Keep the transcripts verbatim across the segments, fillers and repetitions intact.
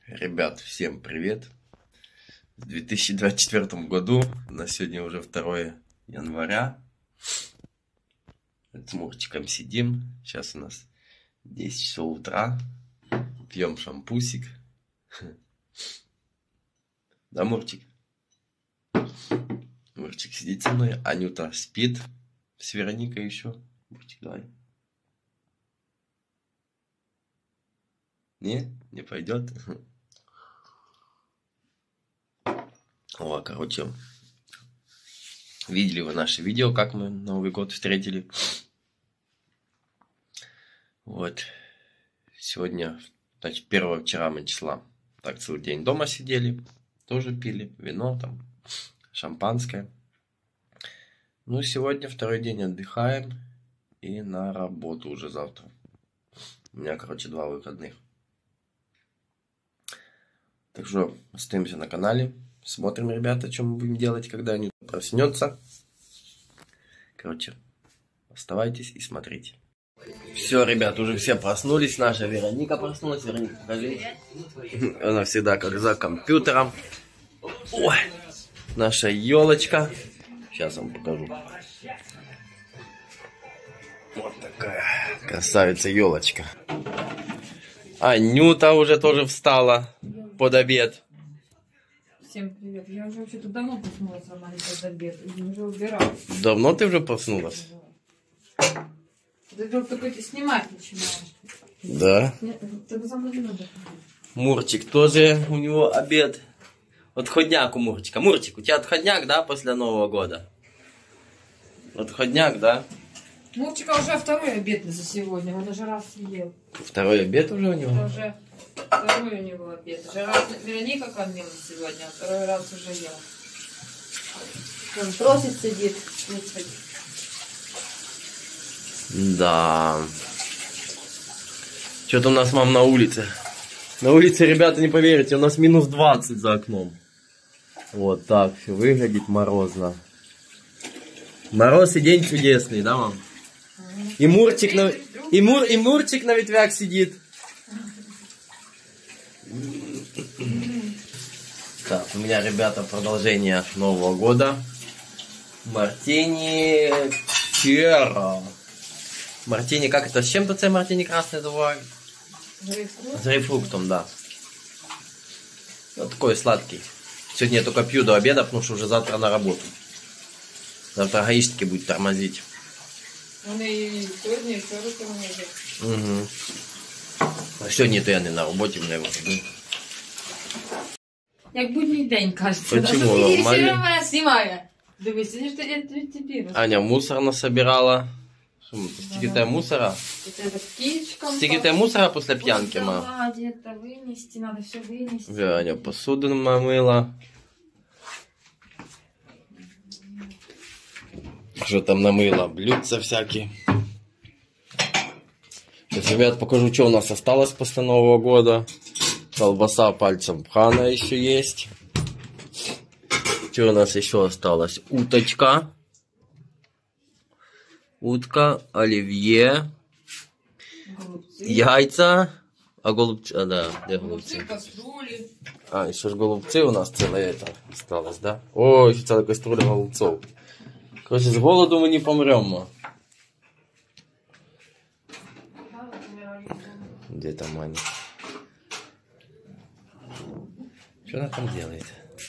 Ребят, всем привет! В две тысячи двадцать четвёртом году, на сегодня уже второе января. С Мурчиком сидим. Сейчас у нас десять часов утра. Пьем шампусик. Да, Мурчик? Мурчик сидит со мной. Анюта спит. С Вероникой еще. Мурчик, давай. Не? Не пойдет? О, короче, видели вы наше видео, как мы Новый год встретили. Вот. Сегодня, значит, первого вчера мы числа. Так, целый день дома сидели. Тоже пили вино, там, шампанское. Ну, сегодня второй день отдыхаем. И на работу уже завтра. У меня, короче, два выходных. Так что, остаемся на канале. Смотрим, ребята, что мы будем делать, когда они проснется. Короче, оставайтесь и смотрите. Все, ребят, уже все проснулись. Наша Вероника проснулась. Вероника, покажи. Она всегда как за компьютером. Ой, наша елочка. Сейчас вам покажу. Вот такая красавица елочка. Анюта уже тоже встала под обед. Всем привет. Я уже вообще-то давно проснулась, Роман, под обед. И уже убирала. Давно ты уже проснулась? Ты только снимать начинаешь. Да. Ты за мной не надо. Мурчик тоже, у него обед. Отходняк у Мурчика. Мурчик, у тебя отходняк, да, после Нового года? Отходняк, да? Мурчика уже второй обед за сегодня. Он уже раз съел. Второй обед уже у него? Уже второй у него обед. Уже раз Вероника кормила сегодня, а второй раз уже ел. Он просит, сидит. Да. Что-то у нас, мам, на улице. На улице, ребята, не поверите, у нас минус двадцать за окном. Вот так все выглядит морозно. Мороз и день чудесный, да, мам? И Мурчик на, и Мур, и Мурчик на ветвях сидит. Так, у меня, ребята, продолжение Нового года. Мартини Фьеро. Мартини, как это? С чем-то це мартини красный называют? С грейпфруктом, да. Вот такой сладкий. Сегодня я только пью до обеда, потому что уже завтра на работу. Завтра гаишники будут тормозить. Он и сегодня, и вчера тормозит. Угу. А сьогодні то я не на роботі, мене виходить. Як будній день, кажется. Почему? Да? Нормально? Все мене знімає. Дивись, сидиш ти тебе. Аня мусор насобирала. Стільки те мусора? Это птичкам. Стільки те мусора після п'янки, ма? Да, где-то вынести, надо все вынести. Вже Аня посуду намила. Что там намыла? Блюдца всякие. Сейчас, ребят, покажу, что у нас осталось после Нового года. Колбаса пальцем пхана еще есть. Что у нас еще осталось? Уточка. Утка, оливье. Голубцы. Яйца. А голубцы, а да, где голубцы? Голубцы, кастрюли. А, еще ж голубцы у нас целое это осталось, да? Ой, еще целая кастрюля голубцов. Короче, с голоду мы не помрем, ма. Где там Аня? Что она там делает?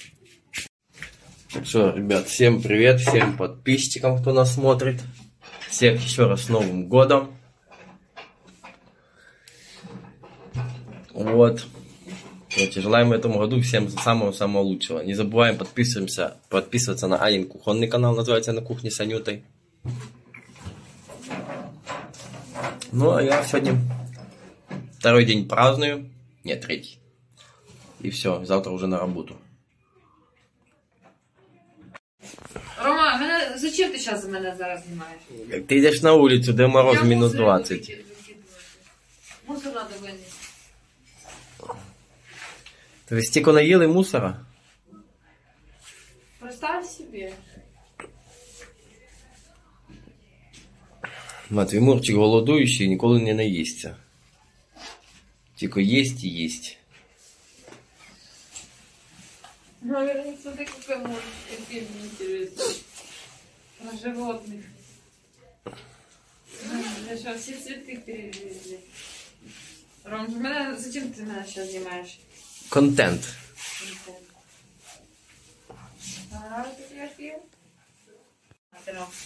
Так что, ребят, всем привет, всем подписчикам, кто нас смотрит. Всех еще раз с Новым годом. Вот. Короче, желаем этому году всем самого-самого лучшего. Не забываем подписываемся, подписываться на Анин кухонный канал, называется «На кухне с Анютой». Ну, а я сегодня второй день праздную. Нет, третий. И все, завтра уже на работу. Рома, мене... зачем ти зараз мене зараз знімаєш? Ты идешь на улицу, где мороз минус двадцать. Мусор надо вынести. Ты стільки наїли мусора? Представь себе. Матвій Мурчик голодуючий, ніколи не наїсться. Тільки їсть і їсть. Наверное, смотри, какая мультика фильм интересный. Про животных. Я что, все цветы перевезли. Ром, зачем ты меня сейчас снимаешь? Контент. Контент. А, фотографию? А, ты, Ром.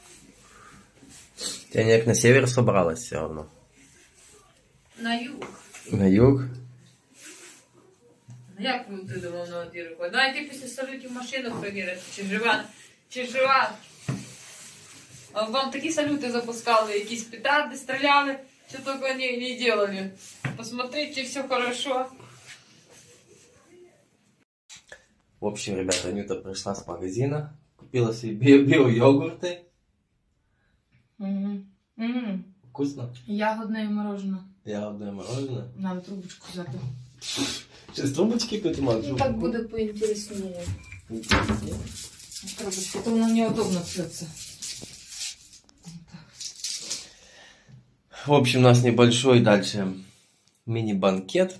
Ты не на север собралась все равно. На юг. На юг? Як ти думав на одірку? Давай ти після салютів машину перевірити, чи жива, чи жива. А вам такі салюти запускали, якісь петарди стріляли, що тільки не, не делали. Посмотрите, чи все хорошо. В общем, ребята, Анюта пришла с магазина, купила себе био-йогурты. Угу. Угу. Вкусно? Ягодне мороженое. Ягодное мороженое. Надо трубочку взяти. Сейчас трубочки пойдем. Ну, так буде поінтересніше. Трубочка, то воно неудобно пьется. В общем, у нас небольшой дальше мини-банкет.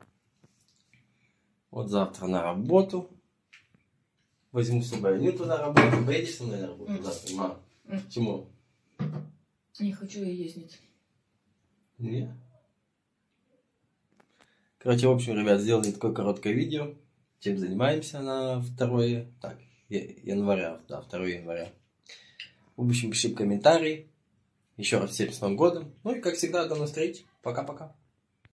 Вот завтра на работу. Возьму с собой Анюту на работу. Поедешь со мной на работу Mm. завтра, мама? Mm. Почему? Не хочу я ездить. Нет. Короче, в общем, ребят, сделали такое короткое видео. Чем занимаемся на второе, так, января, да, второе января. В общем, пишите комментарии. Еще раз всем с Новым годом. Ну и как всегда, до новых встреч. Пока-пока.